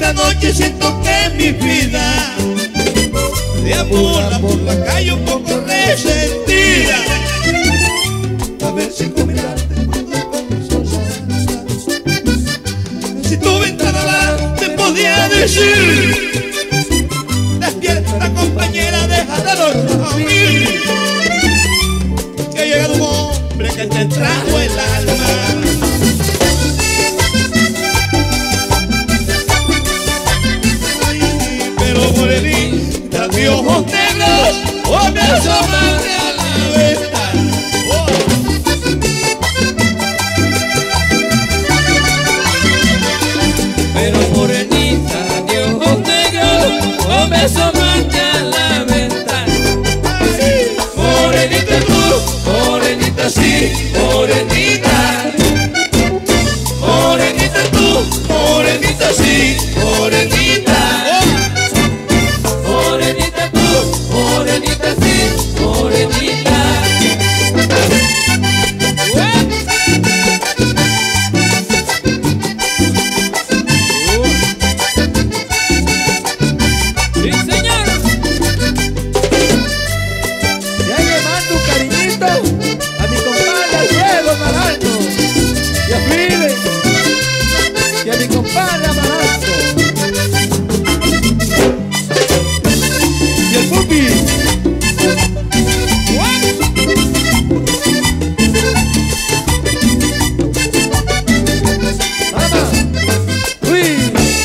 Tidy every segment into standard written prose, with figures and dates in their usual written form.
la noche siento que mi vida deambula por la calle un poco resentida. A ver si con mirarte puedo consolar. Si tu ventana te podía decir: despierta, compañera, deja de dormir, que ha llegado un hombre que te trajo el alma. Ay, pero morenita de ojos negros, o me asomaste a la ventana. Pero morenita de ojos negros, o me asomaste a la ventana. Morenita tú, morenita sí, morenita. Morenita tú, morenita sí, morenita. Morenita tú, morenita sí, morenita. ¡Sí, señor! Ya le mando un cariñito a mi compadre Diego Naranjo y a Fide y a mi compadre Amaranto y el Pupi. ¡Ama! ¡Uy!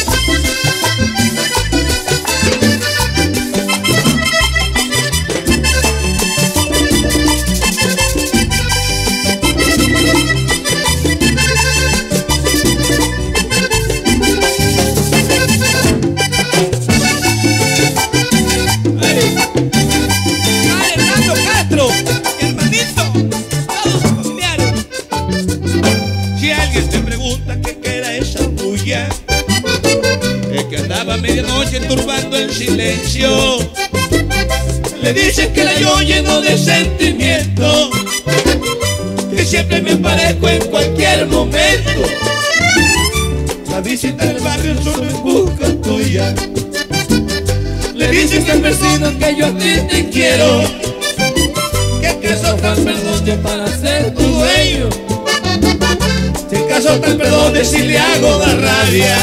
Alejandro Castro, hermanito, todos sus familiares. Si alguien te pregunta qué era esa bulla, es que andaba a medianoche turbando el silencio. Le dices que la yo lleno de sentimiento, que siempre me aparezco en cualquier momento. La visita del barrio solo en busca tuya. Le dices que al vecino que yo a ti te quiero, que sos tan perdone para ser tu dueño. Si en caso tal perdone si le hago dar rabia.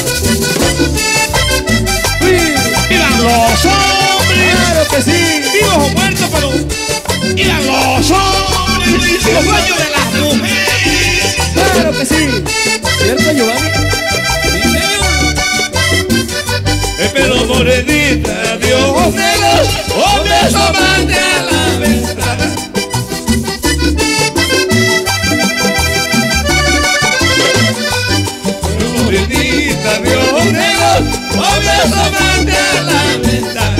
¡Vivan los hombres! ¡Claro que sí! ¡Vivos o muertos, pero vivan los hombres! ¡Los dueños de las mujeres! ¡Claro que sí! ¿Cierto, Giovanni? ¡Sí, señor! Pero morenita de ojos negros, o me asomaste a la ventana. Pero morenita de ojos negros, o me asomaste a la ventana.